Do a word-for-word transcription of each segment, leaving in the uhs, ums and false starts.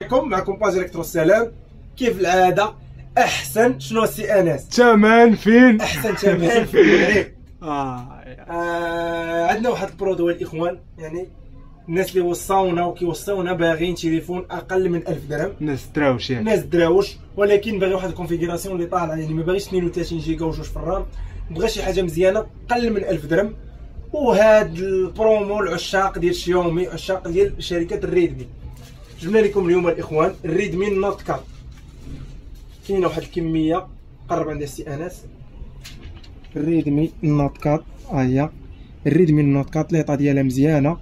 معكم معكم باج الكترو السلام. كيف العاده احسن شنو السي انس ثمن فين احسن ثمن في المغرب. اه, آه عندنا واحد البرودوي الاخوان، يعني الناس اللي وصاونا وكيوصاونا باغيين تليفون اقل من ألف درهم. ناس دراوش يعني ناس دراوش، ولكن باغي واحد الكونفيغوراسيون اللي طالعه، يعني ما باغيش اثنين وثلاثين جيجا وجوج في الرام، بغى شي حاجه مزيانه اقل من ألف درهم. وهاد البرومو العشاق ديال شاومي، عشاق ديال شركه الريدمي، جبنا لكم اليوم الاخوان الريدمي نوت أربعة. كاينه واحد الكميه قرب عند السي انس. الريدمي نوت أربعة ها هي الريدمي نوت أربعة، ليطا ديالها مزيانه.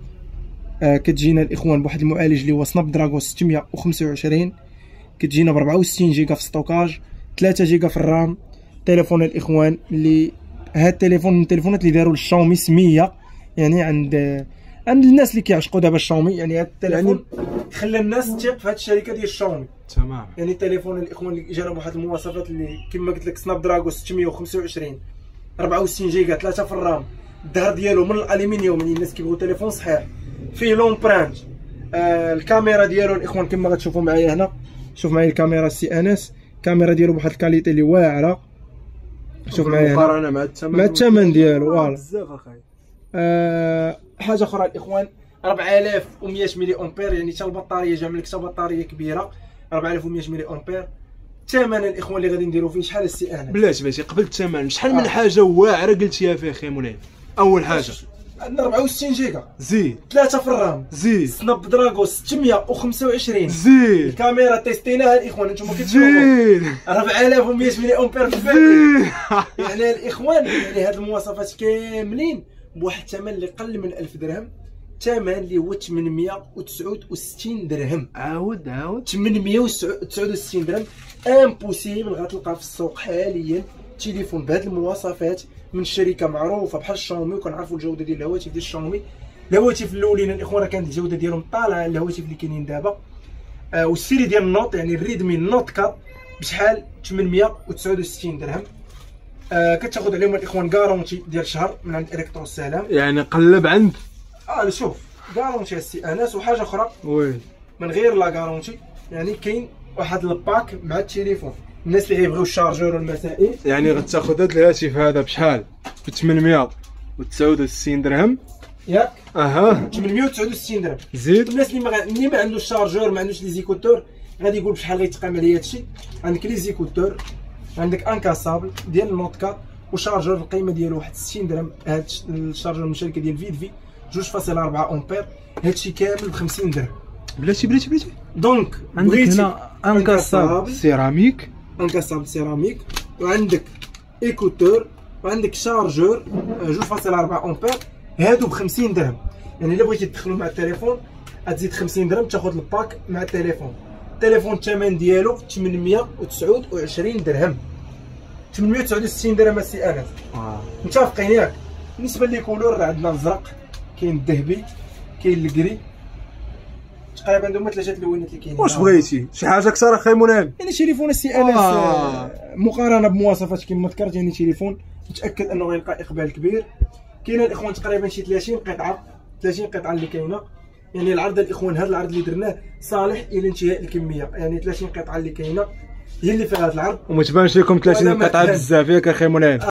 آه كتجينا الاخوان بواحد المعالج اللي هو سناب دراغون ستمية وخمسة وعشرين، كتجينا ب أربعة وستين جيجا في ستوكاج، ثلاثة جيجا في الرام. تليفون الاخوان اللي هاد التليفون من التليفونات اللي داروا للشاومي سميه، يعني عند عند الناس اللي كيعشقوا دابا الشاومي. يعني هاد التليفون خلى الناس تثيق في هاد الشركه ديال الشاومي تمام. يعني التليفون الاخوان اللي جرب واحد المواصفات اللي كما قلت لك سناب دراغون ستمية وخمسة وعشرين، أربعة وستين جيجا، ثلاثة في الرام، الظهر ديالو من الالومنيوم، يعني الناس كيبغيو تليفون صحيح فيه لومبرانت. آه الكاميرا ديالو الاخوان كما غتشوفوا معايا هنا، شوف معايا الكاميرا السي انس، الكاميرا ديالو بواحد الكاليتي اللي واعره. شوف معايا مقارنه مع الثمن مع الثمن ديالو فوالا بزاف اخاي. آه حاجه اخرى الاخوان، أربعة آلاف ومية ملي امبير، يعني حتى البطاريه جا لك حتى بطاريه كبيره أربعة آلاف ومية ملي امبير. الثمن الاخوان اللي غادي نديرو فيه شحال السي انس؟ بلاتي بلاتي قبل الثمن شحال من حاجه واعره قلتيها فيه اخي مولاي. اول حاجه عندنا أربعة وستين جيجا، زيد ثلاثة في الرام، زيد سناب دراغون ستمية وخمسة وعشرين، زيد الكاميرا تيستيناها الاخوان انتم كتشوفوا زيد أربعة آلاف ومية ملي امبير في الباتري. يعني الاخوان يعني هاد المواصفات كاملين بواحد الثمن اللي قل من ألف درهم، ثمن اللي هو ثمنمية وتسعة وستين درهم. عاود عاود ثمنمية وتسعة وستين درهم. امبوسيبل غتلقى في السوق حاليا تليفون بهاد المواصفات من شركه معروفه بحال شاومي، وكنعرفوا الجوده ديال الهواتف ديال شاومي. الهواتف الاولين الاخوان كانت الجوده ديالهم طالعه على الهواتف اللي كاينين دابا. آه والسيري ديال النوت يعني الريدمي نوت أربعة بشحال ثمنمية وتسعة وستين درهم. آه كتاخذ عليهم الاخوان كارونتي ديال شهر من عند الكترو السلام. يعني قلب عند اه شوف كارونتي السي انس. وحاجه اخرى وي من غير لا كارونتي، يعني كاين واحد الباك مع التليفون، الناس اللي غيبغيو الشارجور والمسائل. يعني غتاخذ هذا الهاتف هذا بشحال؟ ب ثمنمية وتسعة وستين درهم ياك اها ثمنمية وتسعة وستين درهم. زيد. الناس اللي ما غ... اللي ما عندوش شارجور، ما عندوش لي زيكوتور، غادي يقول بشحال غيتقام عليا هادشي. عندك لي زيكوتور، عندك انكاسابل ديال النوت أربعة، وشارجور القيمه ديالو واحد ستين درهم. هاد الشارجور من شركه ديال فيدفي جوج فاصلة أربعة امبير، هادشي كامل ب خمسين درهم. بلاتي بلاتي بلاتي دونك عندك هنا انكاسابل سيراميك، انكاسابل سيراميك، وعندك ايكوتور، وعندك شارجور جوج فاصلة أربعة امبير، هادو ب خمسين درهم. يعني الا بغيتي تدخلو مع التليفون غتزيد خمسين درهم تاخذ الباك مع التليفون. التليفون الثمن ديالو ثمنمية وتسعة وعشرين درهم، ثمنمية وتسعة وستين درهم السي انس. اه متفقين ياك؟ بالنسبه لي كولور عندنا الزرق، كاين الذهبي، كاين الكري، تقريبا هما ثلاثه اللوينات اللي كاينين. واش بغيتي شي حاجه اكثر اخي منعم؟ يعني تليفون السي انس آه. مقارنه بمواصفات كما ذكرت، يعني تليفون متاكد انه غيلقى اقبال كبير. كاين الاخوان تقريبا شي ثلاثين قطعه، ثلاثين قطعه اللي كاينه. يعني العرض الاخوان هذا العرض اللي درناه صالح الى انتهاء الكميه، يعني ثلاثين قطعه اللي كاينه هي اللي فيها هذا العرض. وما تبانش لكم ثلاثين قطعه بزاف ياك اخي منعم؟